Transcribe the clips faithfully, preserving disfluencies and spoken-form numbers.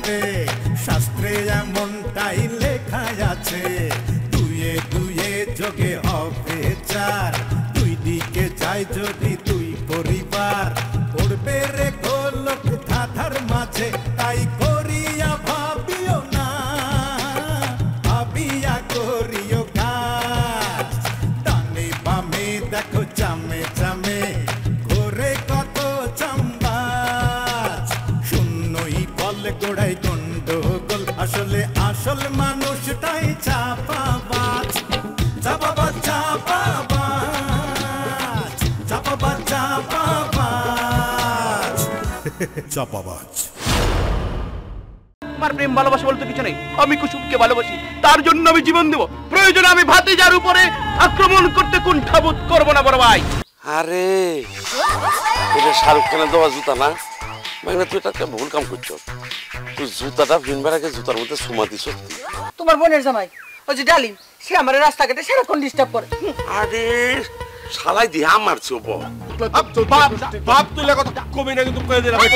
রে শাস্ত্রে এমনটাই লেখা আছে দুয়ে দুয়ে যোগে হবে চার দুই দিকে যাই যদি দুই পরিবার পড়বে রে গোলক ধাঁধার মাঝে তাই করিয়া ভাবিও না ভাবিয়া করিও কাজ ডানে বামে দেখো চামে চামে ঘোরে কত চাম্বাজ শূন্যই বলে গোড়াই গন্ডগোল আসলে আসল মানুষটাই চাপাবাজ চাপাবাজ চাপাবাজ চাপাবাজ চাপাবাজ চাপাবাজ আমার প্রেম ভালোবাসা বলতে কিছু নেই আমি কুসুমকে ভালোবাসি তার জন্য আমি জীবন দেব প্রয়োজনে আমি ভাতিজার উপরে আক্রমণ করতে কুণ্ঠাবোধ করব না বড় ভাই আরে এটা শাহরুখ খানের দেওয়া জুতা না মানে তুই এটা ভুল কাম করছো তুই জুতাটা ভিনবার আগে জুতার মধ্যে সুমা দিস তোমার বোনের জামাই ওই যে ডালিম সে আমার রাস্তাঘাটে সারাক্ষণ ডিস্টার্ব করে আরে শালাই দিয়ে মারছে ও বাপ তুলে কথা কমে না কিন্তু কয়ে দিলাম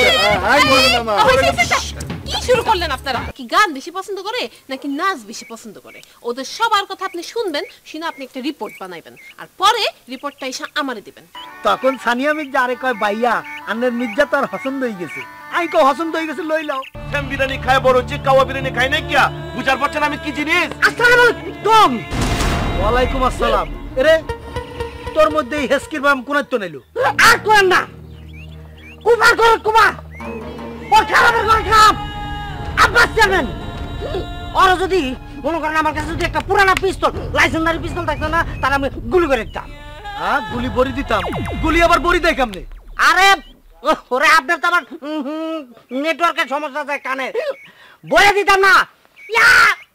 কি শুরু করলেন আপনারা কি গান বেশি পছন্দ করে নাকি নাচ বেশি পছন্দ করে ওদের সবার কথা আপনি শুনবেন শুনে আপনি একটা রিপোর্ট বানাইবেন আর পরে রিপোর্টটা এসে আমারে দিবেন তখন সানিয়া মির্জা আরে কয় ভাইয়া আন্নের মির্জা তো আর পছন্দ হয়ে গেছে আই কো পছন্দ হয়ে গেছে লই লাও সেম বিরিয়ানি খায় বড় হচ্ছে কাওয়া বিরিয়ানি খাই না কি বুঝার পারছেন আমি কি জিনিস আসসালামু আলাইকুম ওয়ালাইকুম আসসালাম এরে তোর মধ্যে এই হেসকির বাম কোনাত তো নাইলো আর কোন না কুমার কর কুমার ওর খারাপের ঘর খারাপ আব্বাস চেয়ারম্যান ওর যদি মনে করেন আমার কাছে যদি একটা পুরানা পিস্তল লাইসেন্সারি পিস্তল থাকতো না তার আমি গুলি করে দিতাম হ্যাঁ গুলি বড়ি দিতাম গুলি আবার বড়ি দেয় কেমনে আরে ওরে আপনার তো আবার নেটওয়ার্কের সমস্যা আছে কানে বলে দিতাম না ইয়া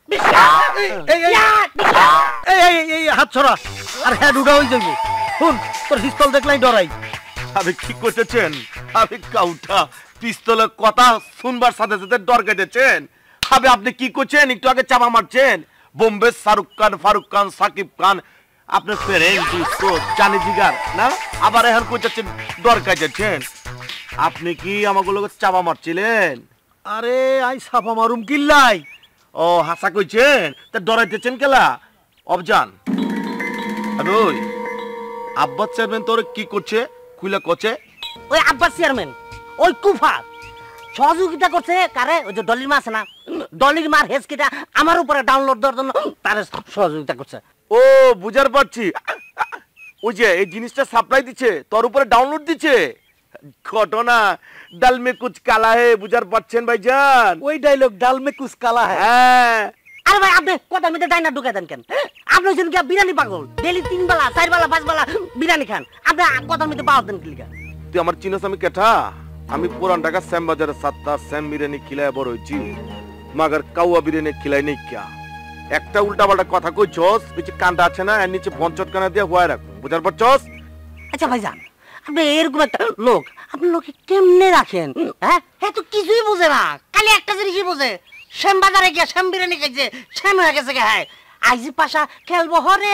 হাত ছড়া আর হ্যাঁ ডুডা হয়ে যাবো শুন তোর পিস্তল দেখলাই ডরাই আপনি কি করতেছেন আপনি কাউটা পিস্তলের কথা শুনবার সাথে সাথে ডর কেটেছেন আবে আপনি কি করছেন একটু আগে চাপা মারছেন বোম্বে শাহরুখ খান ফারুক খান সাকিব খান আপনার ফ্রেন্ড দোস্ত জানি জিগার না আবার এখন করতেছেন ডর কেটেছেন আপনি কি আমাগুলোকে চাপা মারছিলেন আরে আই সাপা মারুম কিল্লাই ও হাসা কইছেন তা ডরাইতেছেন কেলা অবজান আরে ওই আব্বাস চেয়ারম্যান তোর কি করছে খুলে কচে ওই আব্বাস চেয়ারম্যান ওই কুফা সহযোগিতা করছে কারে ওই যে ডলির মা আছে না ডলির মার হেসকিটা আমার উপরে ডাউনলোড দেওয়ার জন্য তারে সহযোগিতা করছে ও বুঝার পারছি ওই যে এই জিনিসটা সাপ্লাই দিচ্ছে তোর উপরে ডাউনলোড দিচ্ছে ঘটনা ডাল মে কুছ কালা হে বুঝার পাচ্ছেন ভাইজান ওই ডায়লগ ডাল মে কুছ কালা হে হ্যাঁ আরে ভাই আপনি কথার মধ্যে ডাইনা ঢুকাই দেন কেন আপনি হচ্ছেন কি বিরিয়ানি পাগল ডেলি তিন বেলা চার বেলা পাঁচ বেলা বিরিয়ানি খান আপনি কথার মধ্যে পাওয়া দেন কি তুই আমার চিনস আমি কেঠা আমি পুরান ঢাকা শ্যাম বাজারে সাতটা শ্যাম বিরিয়ানি খিলায় বড় হয়েছি মাগার কাউয়া বিরিয়ানি খিলাই নেই কিয়া একটা উল্টা পাল্টা কথা কইছস নিচে কান্ডা আছে না এর নিচে পঞ্চট কানা দিয়ে হুয়ায় রাখ বুঝার পারছস আচ্ছা ভাইজান আপনি এরকম একটা লোক আপনি লোকে কেমনে রাখেন হ্যাঁ হ্যাঁ তো কিছুই বোঝে না খালি একটা জিনিসই বোঝে শ্যাম বাজারে গিয়ে শ্যাম বিরিয়ানি খাইছে শ্যাম হয়ে গেছে গে হ্যাঁ আইজি পাশা খেলবো হরে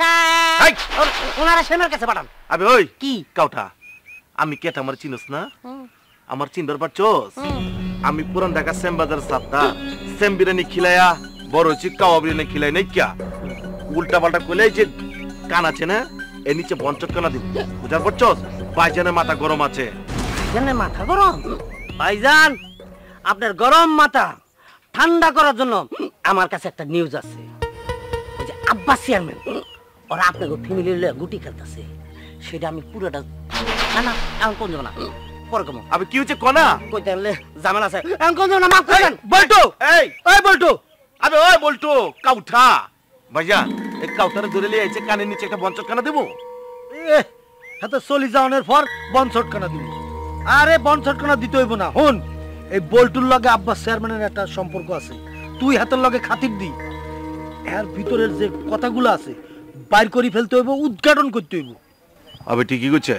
ওনারা শ্যামের কাছে পাঠান আবে ওই কি কাউটা আমি কেটা আমার চিনস না আমার চিনবার পারছস আমি পুরান ঢাকা শ্যাম বাজার সাতটা শ্যাম বিরিয়ানি খিলায়া বড় হয়েছি কাওয়া বিরিয়ানি খিলাই নাই কিয়া উল্টা পাল্টা কইলে যে কান আছে না এর নিচে পঞ্চট কানা দিন বুঝার পারছস ভাইজানের মাথা গরম আছে ভাইজানের মাথা গরম ভাইজান আপনার গরম মাথা ঠান্ডা করার জন্য আমার কাছে একটা নিউজ আছে ওই যে আব্বাস চেয়ারম্যান ওরা আপনাকে ফ্যামিলির গুটি খেলতেছে সেটা আমি পুরোটা না না এখন কোন যাবো না পরে কমো আবে কি হচ্ছে কোনা কইতে হলে ঝামেলা আছে এখন কোন যাবো না মাফ করবেন বল্টু এই ওই বল্টু আবে ওই বল্টু কাউঠা ভাইজান এই কাউটারে ধরে লিয়ে আইছে কানের নিচে একটা বঞ্চট কানা দেবো এ হাতে চলি যাওয়ানোর পর বনছট কানা দিবি আরে বনছট কানা দিতে হইব না হুন এই বল্টুর লগে আব্বাস চেয়ারম্যানের একটা সম্পর্ক আছে তুই হাতের লগে খাতির দি এর ভিতরের যে কথাগুলো আছে বাইর করে ফেলতে হইব উদ্ঘাটন করতে হইব আবে ঠিকই কইছে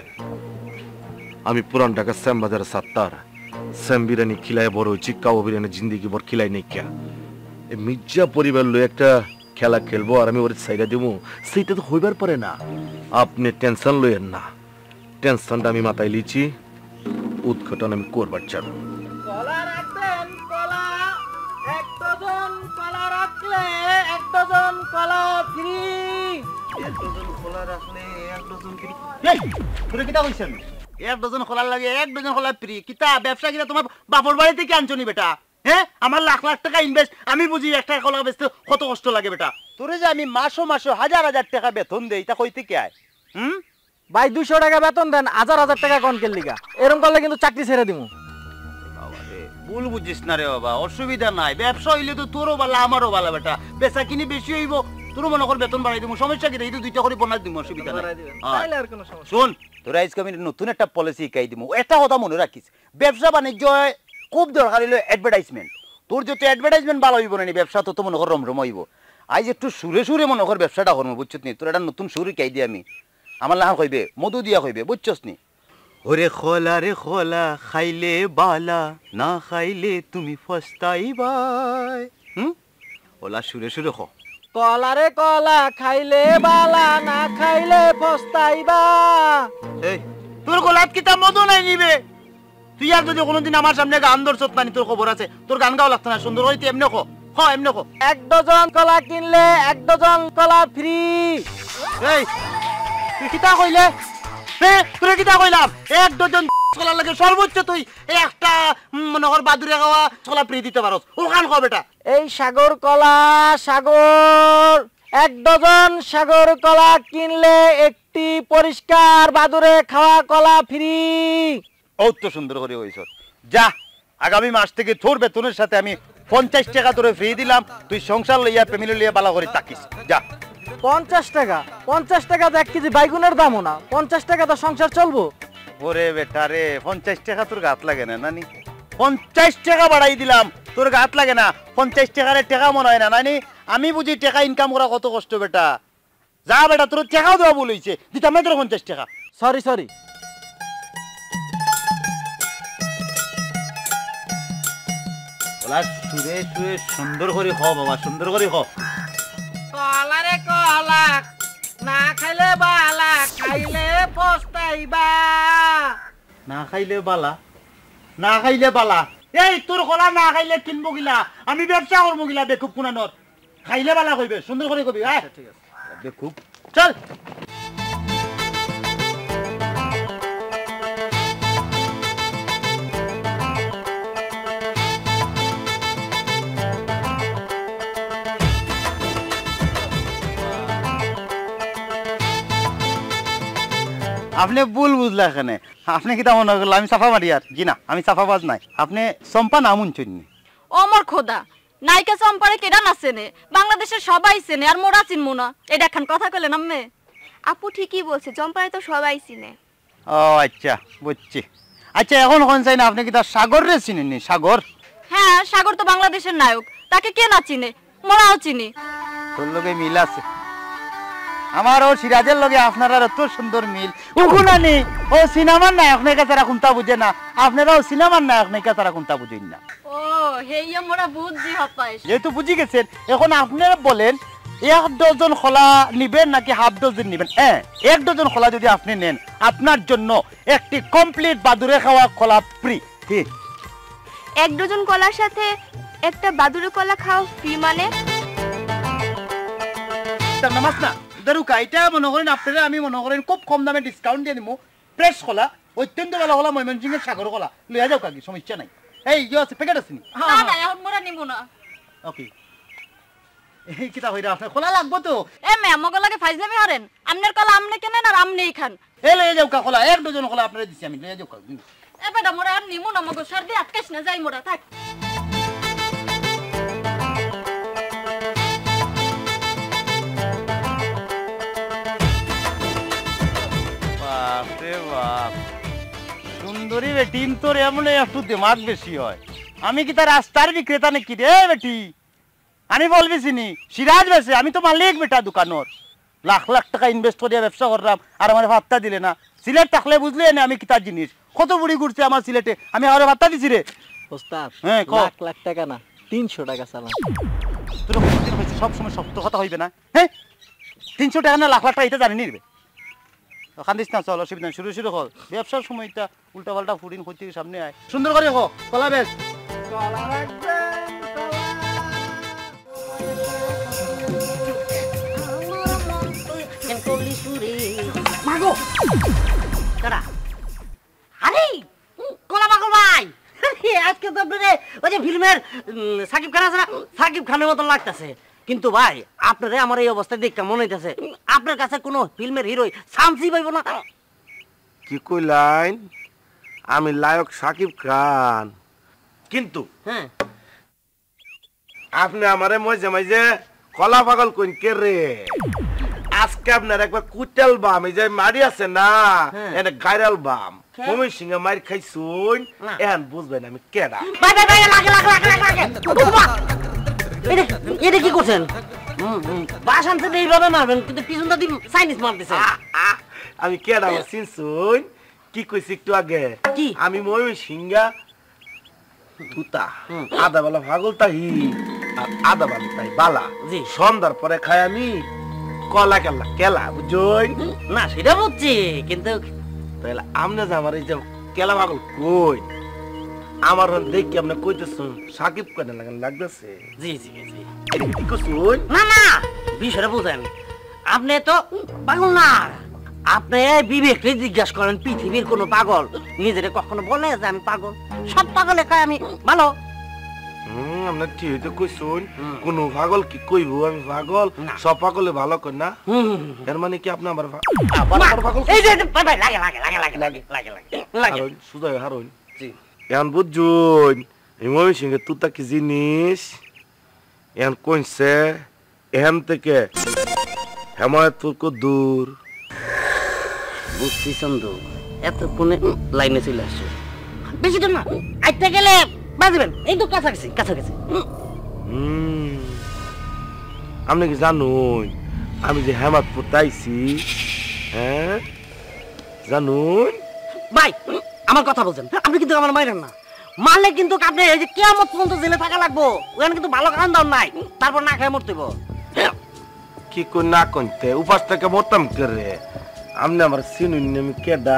আমি পুরান ঢাকা শ্যাম বাজারে সাতটার শ্যাম বিরিয়ানি খিলায় বড় হয়েছি কাওয়া বিরিয়ানি জিন্দিগি ভর খিলাই নেই কিয়া এই মির্জা পরিবার লই একটা খেলা খেলবো আর আমি ওর সাইডা দেবো সেইটা তো হইবার পারে না আপনি টেনশন লইয়েন না টেনশনটা আমি মাথায় লিছি উদ্ঘাটন আমি করবার চাই কলা রাখবেন কলা ডজন কলা রাখলে এক ডজন কলা ফ্রি। এক ডজন কলা রাখলে এক ডজন ফ্রি। এই তোরে কিটা কইছেন? এক ডজন কলা লাগে এক ডজন কলা ফ্রি। কিতা ব্যবসা কিটা তোমার বাপর বাড়ি থেকে আনছনি বেটা? হ্যাঁ আমার লাখ লাখ টাকা ইনভেস্ট, আমি বুঝি একটা কলা বেচতে কত কষ্ট লাগে বেটা। তোরে যে আমি মাসো মাসো হাজার হাজার টাকা বেতন দেই, তা কইতে কি আয়? হুম ভাই দুইশো টাকা বেতন দেন, হাজার হাজার টাকা কোন কেল লিগা? এরকম করলে কিন্তু চাকরি ছেড়ে দিমু। ভুল বুঝিস না রে বাবা, অসুবিধা নাই। ব্যবসা হইলে তো তোরও ভালো আমারও ভালো বেটা। বেচা কিনি বেশি হইব, তোর মনে কর বেতন বাড়াই দিব, সমস্যা কি? এই তো দুইটা করে বোনাস দিব, অসুবিধা নাই। তাইলে আর কোনো সমস্যা। শোন তোরা আজকে আমি নতুন একটা পলিসি শিখাই দিব। একটা কথা মনে রাখিস, ব্যবসা বাণিজ্য খুব দরকার হইলো অ্যাডভার্টাইজমেন্ট। তোর যত অ্যাডভার্টাইজমেন্ট ভালো হইব না ব্যবসা তত মনে কর রমরম হইব। আজ একটু সুরে সুরে মনে কর ব্যবসাটা করবো, বুঝছত নি? তোর একটা নতুন সুর শিখাই দিই আমি। আমার লাহান কইবে মধু দিয়া কইবে, বুঝছস নি? ওরে খোলা রে খোলা খাইলে বালা, না খাইলে তুমি ফস্তাইবাই। হুম ওলা সুরে সুরে খ। কলা রে কলা খাইলে বালা, না খাইলে পস্তাইবা। এই তোর গলাত কিতা মধু নাই নিবে? তুই আর যদি কোনোদিন আমার সামনে গান ধরছত না, তোর খবর আছে। তোর গান গাও লাগতো না, সুন্দর হইতে এমনি খ খ এমনি খ। এক ডজন কলা কিনলে এক ডজন কলা ফ্রি। এই তুই কিতা কইলে? হ্যাঁ তুই কিতা কইলাম? এক ডজন কলা লাগে সর্বোচ্চ তুই একটা মনে কর বাদুরে খাওয়া কলা ফ্রি দিতে পারস। ওখান খ বেটা। এই সাগর কলা, সাগর এক ডজন সাগর কলা কিনলে একটি পরিষ্কার বাদুরে খাওয়া কলা ফ্রি। ও তো সুন্দর করে হইছ। যা আগামী মাস থেকে তোর বেতনের সাথে আমি পঞ্চাশ টাকা তোরে ফ্রি দিলাম। তুই সংসার লইয়া ফ্যামিলি লইয়া বালা করে থাকিস। যা। পঞ্চাশ টাকা? পঞ্চাশ টাকা তো এক কেজি বাইগুনের দামও না। পঞ্চাশ টাকা তো সংসার চলবো? ওরে বেটা রে, পঞ্চাশ টাকা তোর গাত লাগে না নানি? পঞ্চাশ টাকা বাড়াই দিলাম, তোর গাত লাগে না? পঞ্চাশ টাকার টাকা মনে হয় না নানি? আমি বুঝি টাকা ইনকাম করা কত কষ্ট বেটা। যা বেটা তোর টাকাও দেওয়া ভুল হয়েছে, দিতাম না তোর পঞ্চাশ টাকা। Sorry sorry. ওলা সুরে সুরে সুন্দর করে খ বাবা, সুন্দর করে খ। কলা রে কলা না খাইলে বালা, খাইলে পস্তাইবা। না খাইলে বালা, না খাইলে বালা। এই তোর কলা না খাইলে কিনবো গিলা, আমি ব্যবসা করবো গিলা। বেকুব কোনানোর খাইলে বালা কইবে, সুন্দর করে কবি। হ্যাঁ ঠিক আছে বেকুব, চল। আপনি ভুল বুঝলে এখানে। আপনি কি তেমন করলো আমি সাফা মারি? আর জি না, আমি সাফাবাজ নাই। আপনি চম্পা নাম শুনছেন? অমর খোদা, নায়িকা চম্পারে কেডা না চেনে? বাংলাদেশের সবাই চেনে, আর মোরা চিনমু না? এটা এখন কথা কইলেন আম্মে? আপু ঠিকই বলছে, চম্পারে তো সবাই চিনে। ও আচ্ছা বুঝছি। আচ্ছা এখন কোন চাই না, আপনি কি তার সাগর রে চিনেননি? সাগর? হ্যাঁ, সাগর তো বাংলাদেশের নায়ক, তাকে কে না চিনে? মোরাও চিনি। তোর লগে মিল আছে, আমার ও সিরাজের লগে আপনার এত সুন্দর মিল। উকুনানি ও সিনেমার নায়ক নায়িকা তারা কোনটা বুঝে না, আপনারাও সিনেমার নায়ক নায়িকা তারা কোনটা বুঝেন না। ও হেইয়া মোরা বুঝছি হতাশ। যেহেতু বুঝি গেছেন, এখন আপনারা বলেন এক ডজন খোলা নিবেন নাকি হাফ ডজন নিবেন? হ্যাঁ, এক ডজন খোলা যদি আপনি নেন, আপনার জন্য একটি কমপ্লিট বাদুরে খাওয়া খোলা ফ্রি। ঠিক, এক ডজন কলার সাথে একটা বাদুড়ে কলা খাও ফ্রি মানে? নামাজ না দারুকা, এটা মনে করেন আপনারা আমি মনে করেন খুব কম দামে ডিসকাউন্ট দিয়ে দিব। ফ্রেশ খোলা, অত্যন্ত ভালো খোলা, ময়মনসিংহের সাগর খোলা লইয়া যাও কাকি, সমস্যা নাই। এই ইয়ে আছে, প্যাকেট আছে নি? না না, এখন মোরা নিব না। ওকে, এই কিতা হইরা আপনার খোলা লাগবো তো? এ মে আমগো লাগে ফাইজলামি হারেন। আমনের কলা আমনে কেনেন আর আমনেই খান। এই লইয়া যাও কা খোলা, এক ডজন খোলা আপনারা দিছি আমি, লইয়া যাও কা। এ বেটা মোরা আর নিমু না, মগো সর্দি আটকাইছ না, যাই মোরা থাক। বাপরে বাপ, সুন্দরী বেটি তোর এমন একটু দিমাগ বেশি হয়। আমি কি তার রাস্তার বিক্রেতা নাকি রে বেটি? আমি বলবি চিনি সিরাজ বেশি, আমি তো মালিক বেটা দোকানোর। লাখ লাখ টাকা ইনভেস্ট করিয়া ব্যবসা করলাম আর আমার ভাত্তা দিলে না। সিলেট থাকলে বুঝলে না আমি কি তার জিনিস, কত বুড়ি ঘুরছে আমার সিলেটে, আমি আর ভাত্তা দিছি রে। ওস্তাদ হ্যাঁ, লাখ লাখ টাকা না, তিনশো টাকা চালান। তোর সব সময় সত্য কথা হইবে না? হ্যাঁ, তিনশো টাকা না লাখ লাখ টাকা এটা জানি নিবে। ওখান দিস না, চল অসুবিধা শুরু শুরু হল। ব্যবসার সময়টা উল্টা পাল্টা ফুটিন করতে সামনে আয়, সুন্দর করে হো কলা বেশ। কলা রাখবেন কলা, কারা আরে কলা পাগল ভাই আজকে তো আপনারে ওই যে ফিল্মের সাকিব খান আছে না সাকিব খানের মতো লাগতেছে কিন্তু ভাই আপনারে আমার এই অবস্থায় দেখতে মনে হইতেছে আপনার কাছে কোনো ফিল্মের হিরোই চান্সই পাইব না কি কইলাইন আমি লায়ক সাকিব খান কিন্তু হ্যাঁ আপনি আমারে মাঝে মাঝে কলা পাগল কইন কে রে আজকে আপনার একবার কুটেল বাম এই যে মারি আছে না এনে গাইরাল বাম তুমি সিংহে মারি খাইছুন এখন বুঝবেন আমি কেডা ভাই ভাই ভাই লাগে লাগে লাগে লাগে এটা এটা কি করছেন বাসান থেকে এইভাবে মারবেন কিন্তু পিছনটা দিন চাইনিজ মারতেছেন আমি কেডা চিনছুন কি কইছি একটু আগে আমি ময়ূর সিংহা তুতা আদা বেলা পাগল তাই আর আদা বেলা তাই বালা সন্ধ্যার পরে খাই আমি কলা কেলা কেলা বুঝুন না সেটা বুঝছি কিন্তু তাহলে আমনে যে আমার এই যে কেলা পাগল কই আমার দেখি আপনি কইতেছেন সাকিব কেন লাগান লাগতেছে জি জি জি কি কইছুন না না বিষয়টা বুঝেন আপনি তো পাগল না আপনি বিবেককে জিজ্ঞাসা করেন পৃথিবীর কোনো পাগল নিজেরে কখনো বলে যে আমি পাগল সব পাগলে কয় আমি ভালো হুম আমরা ঠিক তো কইছুন কোন পাগল কি কইব আমি পাগল সব পাগলে ভালো কই না এর মানে কি আপনি আমার পাগল এই যে ভাই ভাই লাগে লাগে লাগে লাগে লাগে লাগে লাগে হারুন সুজয় হারুন জি এখন বুঝুন এই ময়ূর সিংহে তুতা কি জিনিস এখন কইছে এখান থেকে হেমায়তপুর কো দূর বুঝছি চন্দু এতক্ষণে লাইনে চলে আসছো বেশি দূর না আইতে গেলে বাজবেন এই তো কাছাকাছি কাছাকাছি হুম আপনি কি জানুন আমি যে হেমায়তপুর তাইছি হ্যাঁ জানুন ভাই আমার কথা বলছেন আপনি কিন্তু আমার মাইরেন না মারলে কিন্তু আপনি এই যে কিয়ামত পর্যন্ত জেলে থাকা লাগবো ওখানে কিন্তু ভালো খাওয়ান দাও নাই তারপর না খেয়ে মরতে কি কই না কইতে উপাস থেকে মরতাম করে আমনে আমার চিনুন আমি কেডা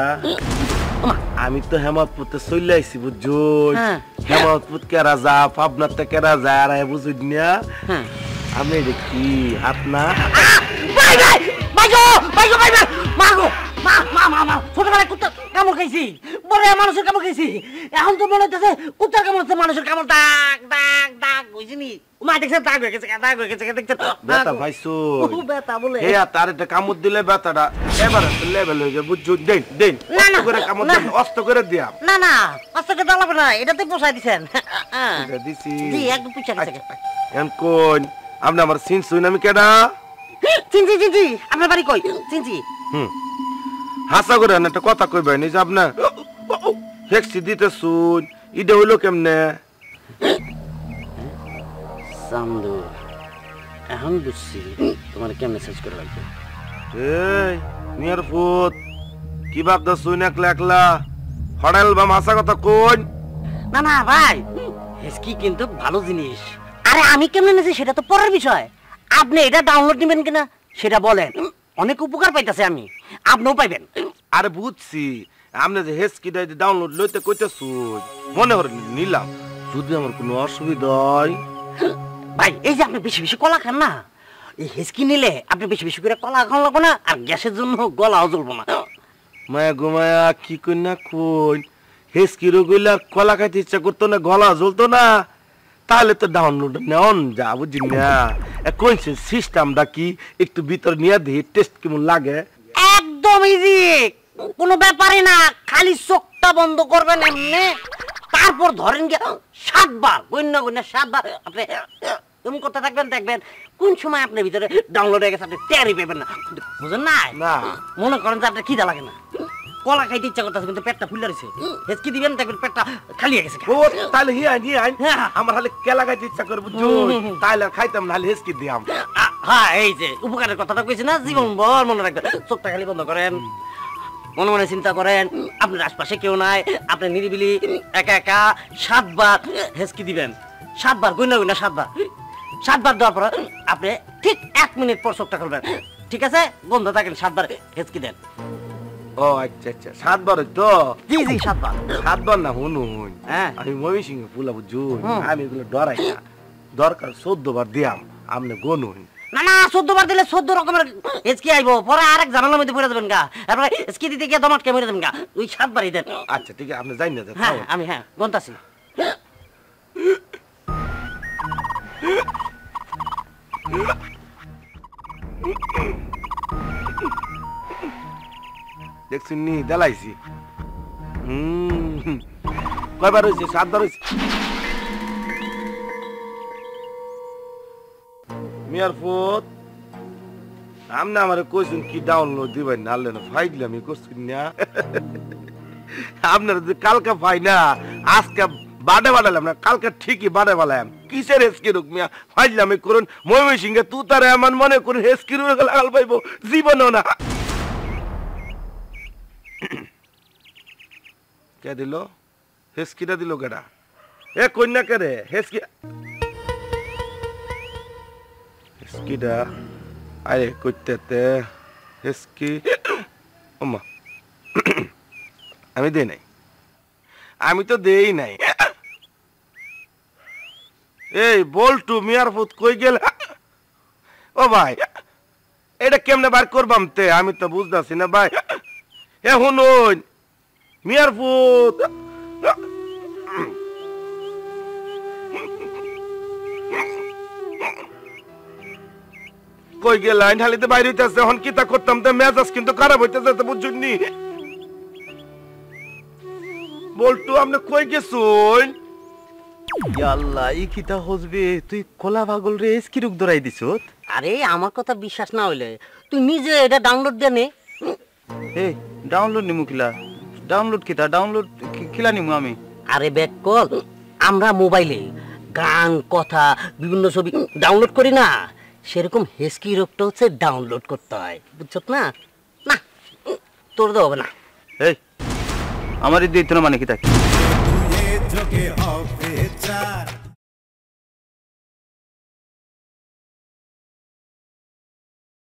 আমি তো হেমায়তপুরতে চলে আইছি বুঝুন হেমায়তপুর কে রাজা পাবনার থেকে রাজা আর বুঝুন না আমি দেখি হাত না ভাই ভাই ভাই গো ভাই গো ভাই ভাই মা গো মা মা মা মা ছোটবেলায় কুত্তা কামড় খাইছি বড় মানুষের কামড় খাইছি এখন তো মনে হচ্ছে কুত্তা কামড় হচ্ছে মানুষের কামড় দাগ দাগ দাগ বুঝিনি মা দেখছেন দাগ হয়ে গেছে দাগ হয়ে গেছে দেখছেন বেটা ভাইসো ও বেটা বলে হে তার একটা কামড় দিলে বেটাটা এবারে তো লেভেল হয়ে যাবে বুঝুন দেন দেন অস্ত করে কামড় দেন অস্ত করে দিয়াম না না অস্ত করে দাও না এটাতে পোষাই দিবেন এটা দিছি জি একদম পিছা দিছে এন কোন আপনি আমার সিন শুন আমি কেডা চিনছি চিনছি আপনার বাড়ি কই চিনছি হুম হাসা করে একটা কথা কইবেন এই যে আপনি হেক্সি দিতে শুন ইডে হইলো কেমনে সামদু এখন বুঝছি তোমার কেমনে সার্চ করে লাগবে এই নিয়ার ফুট কি ভাবদা শুন একলা একলা হড়াল বা হাসা কথা কোন না না ভাই হেস্কি কিন্তু ভালো জিনিস আরে আমি কেমনে নেছি সেটা তো পরের বিষয় আপনি এটা ডাউনলোড নেবেন কিনা সেটা বলেন অনেক উপকার পাইতাছে আমি আপনিও পাইবেন আরে বুঝছি আপনি যে হেস্কিটা ডাউনলোড লইতে কইতেছুন মনে হরে নিলাম যদি আমার কোনো অসুবিধা হয় ভাই এই যে আপনি বেশি বেশি কলা খান না এই হেস্কি নিলে আপনি বেশি বেশি করে কলা খাওয়া লাগবে না আর গ্যাসের জন্য গলাও জ্বলবো না মায়া গো মায়া কি কই না কই হেস্কি রোগইলা কলা খাইতে ইচ্ছা করতো না গলা জ্বলতো না তাহলে তো ডাউনলোড নেওন যা বুঝি না কইছে সিস্টেমটা কি একটু ভিতর নিয়ে দেখি টেস্ট কেমন লাগে একদম ইজি কোনো ব্যাপারই না খালি চোখটা বন্ধ করবেন এমনি তারপর ধরেন গিয়ে সাতবার গণ্য গণ্য সাতবার আপনি এমন করতে থাকবেন দেখবেন কোন সময় আপনার ভিতরে ডাউনলোড হয়ে গেছে আপনি টেরই পাবেন না বুঝেন না না মনে করেন যে আপনার খিদা লাগে না কলা খাইতে ইচ্ছা করতেছে কিন্তু পেটটা ফুলে রয়েছে হেঁচকি দিবেন দেখবেন পেটটা খালি হয়ে গেছে ও তাহলে হিয়া হিয়া আমার হালে কেলা খাইতে ইচ্ছা করবো তাহলে খাইতাম না হলে হেঁচকি দিয়াম হ্যাঁ এই যে উপকারের কথাটা কইছি না জীবন ভর মনে রাখবেন চোখটা খালি বন্ধ করেন মনে মনে চিন্তা করেন আপনার আশপাশে কেউ নাই আপনি নিরিবিলি একা একা সাতবার হেঁচকি দিবেন সাতবার গইনা গইনা সাতবার সাতবার দেওয়ার পর আপনি ঠিক এক মিনিট পর চোখটা খুলবেন ঠিক আছে বন্ধ থাকেন সাতবার হেঁচকি দেন ও আচ্ছা আচ্ছা সাতবার তো জি জি সাতবার সাতবার না শুনুন আমি মমি সিংহে ফুলা বুঝুন আমি এগুলো ডরাই না দরকার চোদ্দ বার দিয়াম আপনি গনুন না না চোদ্দ বার দিলে চোদ্দ রকমের এসকি আইবো পরে আরেক ঝামেলার মধ্যে পড়ে যাবেন গা তারপরে এসকি দিতে গিয়ে দমাটকে মেরে দেবেন গা ওই সাত বারই দেন আচ্ছা ঠিক আছে আপনি যাই না হ্যাঁ আমি হ্যাঁ গন্তাছি দেখছেন নি দেলাইছি হুম কয়বার হয়েছে সাতবার হয়েছে মিয়ার ফুট আমনে আমারে কইছেন কি ডাউনলোড দিবেন না আনলেন ফাইল আমি করছি না আপনার যে কালকা ফাই না আজকে বাড়ে বাড়ালাম না কালকে ঠিকই বাড়ে বাড়ালাম কিসের হেসকি রুক মিয়া ফাইল আমি করুন ময়মনসিংহে সিংহে তু তারে আমার মনে করুন হেসকি রুক লাগাল পাইবো জীবনও না কে দিল হেসকিটা দিল কেডা এ কন্যা কে রে হেসকি হেসকিটা আরে কইতে হেসকি ওমা আমি দেই নাই আমি তো দেই নাই এই বলটু মিয়ার ফুত কই গেল ও ভাই এটা কেমনে বার করবাম তে আমি তো বুঝতাছি না ভাই এ হুনুন মিয়ার ফুত কই গেল লাইন হালিতে বাইরে হইতাছে হন কি তা করতাম তে মেজাজ কিন্তু খারাপ হইতাছে তো বুঝুননি বলটু আপনি কই গেছুন আল্লাহ ই কিতা হসবে তুই কলা পাগল রে এসকি রুক ধরাই দিছত আরে আমার কথা বিশ্বাস না হইলে তুই নিজে এটা ডাউনলোড দে নে এই ডাউনলোড নিমু কিলা ডাউনলোড কিতা ডাউনলোড কিলা নিমু আমি আরে ব্যাক কল আমরা মোবাইলে গান কথা বিভিন্ন ছবি ডাউনলোড করি না সেরকম হেসকি রোগটা হচ্ছে ডাউনলোড করতে হয় বুঝছত না না তোর তো হবে না এই আমার এই দিত না মানে কি থাকে তুই যোগে হবে চার